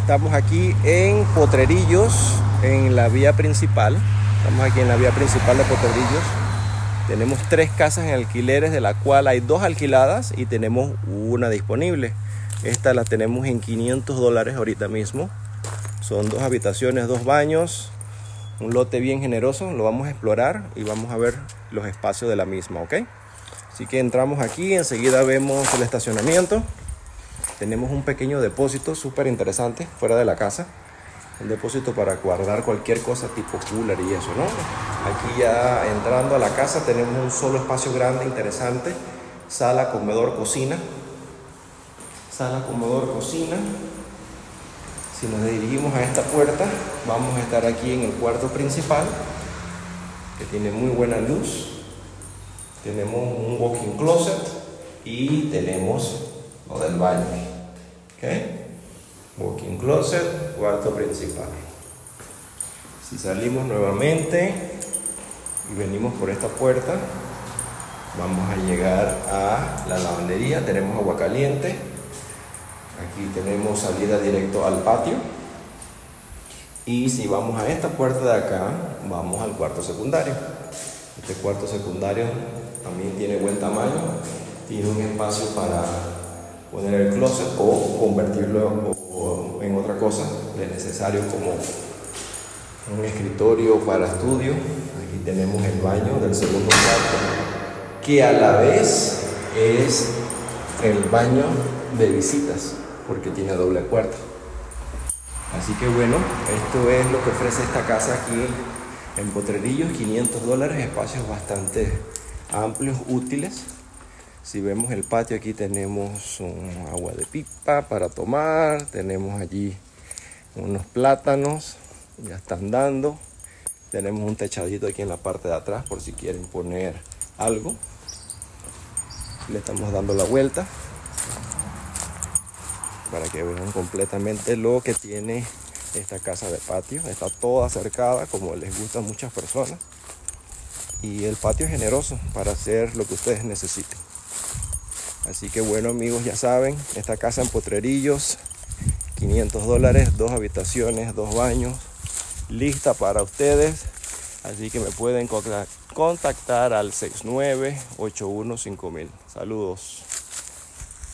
Estamos aquí en Potrerillos, en la vía principal. Estamos aquí en la vía principal de Potrerillos. Tenemos 3 casas en alquileres, de la cual hay 2 alquiladas y tenemos una disponible. Esta la tenemos en $500 ahorita mismo. Son 2 habitaciones, 2 baños, un lote bien generoso. Lo vamos a explorar y vamos a ver los espacios de la misma, ¿ok? Así que entramos aquí, enseguida vemos el estacionamiento. Tenemos un pequeño depósito súper interesante fuera de la casa. Un depósito para guardar cualquier cosa tipo cooler y eso, ¿no? Aquí ya entrando a la casa tenemos un solo espacio grande, interesante. Sala, comedor, cocina. Sala, comedor, cocina. Si nos dirigimos a esta puerta, vamos a estar aquí en el cuarto principal, que tiene muy buena luz. Tenemos un walk-in closet y tenemos lo del baño, ¿ok? Walk-in closet, cuarto principal. Si salimos nuevamente y venimos por esta puerta, vamos a llegar a la lavandería. Tenemos agua caliente. Aquí tenemos salida directo al patio. Y si vamos a esta puerta de acá, vamos al cuarto secundario. Este cuarto secundario también tiene buen tamaño. Tiene un espacio para poner el closet o convertirlo en otra cosa de necesario, como un escritorio para estudio. Aquí tenemos el baño del segundo cuarto, que a la vez es el baño de visitas, porque tiene doble puerta. Así que bueno, esto es lo que ofrece esta casa aquí en Potrerillos. $500, espacios bastante amplios, útiles. Si vemos el patio, aquí tenemos un agua de pipa para tomar. Tenemos allí unos plátanos, ya están dando. Tenemos un techadito aquí en la parte de atrás por si quieren poner algo. Le estamos dando la vuelta para que vean completamente lo que tiene esta casa de patio. Está toda cercada, como les gusta a muchas personas, y el patio es generoso para hacer lo que ustedes necesiten. Así que bueno, amigos, ya saben, esta casa en Potrerillos, $500, 2 habitaciones, 2 baños, lista para ustedes. Así que me pueden contactar al 69815000. Saludos.